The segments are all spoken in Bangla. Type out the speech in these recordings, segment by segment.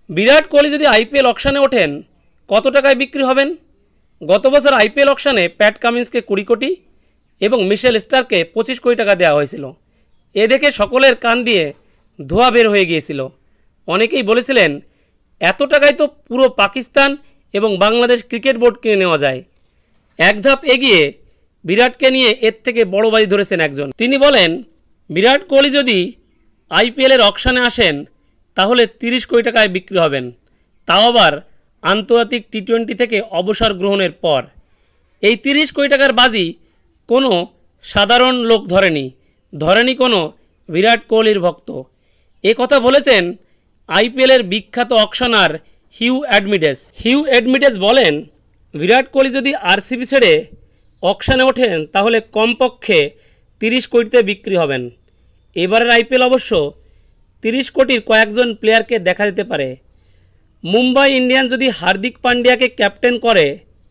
বিরাট কোহলি যদি আইপিএল অকশানে ওঠেন কত টাকায় বিক্রি হবেন? গত বছর আইপিএল অকশানে প্যাট কামিন্সকে 20 কোটি এবং মিশেল স্টার্ককে 25 কোটি টাকা দেওয়া হয়েছিল। এ দেখে সকলের কান দিয়ে ধোঁয়া বের হয়ে গিয়েছিল। অনেকেই বলেছিলেন এত টাকায় তো পুরো পাকিস্তান এবং বাংলাদেশ ক্রিকেট বোর্ড কিনে নেওয়া যায়। এক ধাপ এগিয়ে বিরাটকে নিয়ে এর থেকে বড় বাজি ধরেছেন একজন। তিনি বলেন, বিরাট কোহলি যদি আইপিএলের অকশানে আসেন তাহলে 30 কোটি টাকায় বিক্রি হবেন, তাও আবার আন্তর্জাতিক টি-20 থেকে অবসর গ্রহণের পর। এই 30 কোটি টাকার বাজি কোনো সাধারণ লোক ধরেনি কোনো বিরাট কোহলির ভক্ত। এ কথা বলেছেন আইপিএলের বিখ্যাত অকশনার হিউ অ্যাডমিটেজ বলেন, বিরাট কোহলি যদি আরসিবি ছেড়ে অকশানে ওঠেন তাহলে কমপক্ষে 30 কোটিতে বিক্রি হবেন। এবারের আইপিএল অবশ্য 30 কোটির কয়েকজন প্লেয়ারকে দেখা যেতে পারে। মুম্বাই ইন্ডিয়ান্স যদি হার্দিক পান্ডিয়াকে ক্যাপ্টেন করে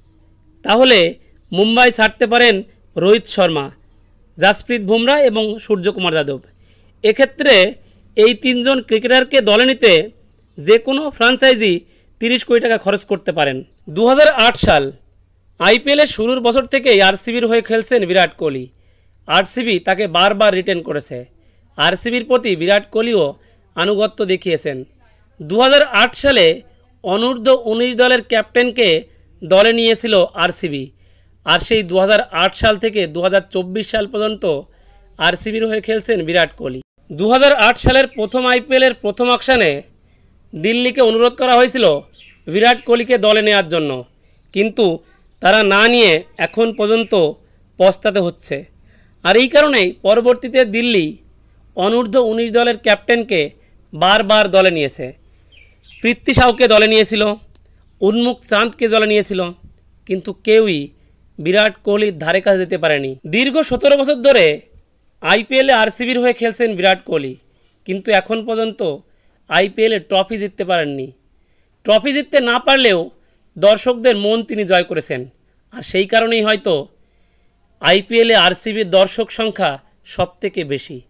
তাহলে মুম্বাই ছাড়তে পারেন রোহিত শর্মা, জাসপ্রীত বুমরা এবং সূর্যকুমার যাদব। এক্ষেত্রে এই তিনজন ক্রিকেটারকে দলে নিতে যে কোনো ফ্র্যাঞ্চাইজি 30 কোটি টাকা খরচ করতে পারেন। 2008 সাল আইপিএলের শুরুর বছর থেকেই আরসিবির হয়ে খেলছেন বিরাট কোহলি। আরসিবি তাকে বারবার রিটেন করেছে। আরসিবির প্রতি বিরাট কোহলিও আনুগত্য দেখিয়েছেন। 2008 সালে অনূর্ধ্ব-19 দলের ক্যাপ্টেনকে দলে নিয়েছিল আরসিবি, আর সেই 2008 সাল থেকে 2024 সাল পর্যন্ত আরসিবির হয়ে খেলছেন বিরাট কোহলি। 2008 সালের প্রথম আইপিএলের প্রথম অকশানে দিল্লিকে অনুরোধ করা হয়েছিল বিরাট কোহলিকে দলে নেওয়ার জন্য, কিন্তু তারা না নিয়ে এখন পর্যন্ত পস্তাতে হচ্ছে। আর এই কারণেই পরবর্তীতে দিল্লি অনূর্ধ্ব-19 দলের ক্যাপ্টেনকে বারবার দলে নিয়েছে। পৃথ্বী শাওকে দলে নিয়েছিল, উন্মুক চাঁদকে দলে নিয়েছিল, কিন্তু কেউই বিরাট কোহলির ধারে কাছে যেতে পারেনি। দীর্ঘ 17 বছর ধরে আইপিএলে আরসিবির হয়ে খেলছেন বিরাট কোহলি, কিন্তু এখন পর্যন্ত আইপিএলে ট্রফি জিততে পারেননি। ট্রফি জিততে না পারলেও দর্শকদের মন তিনি জয় করেছেন, আর সেই কারণেই হয়তো আইপিএলে আরসিবির দর্শক সংখ্যা সবথেকে বেশি।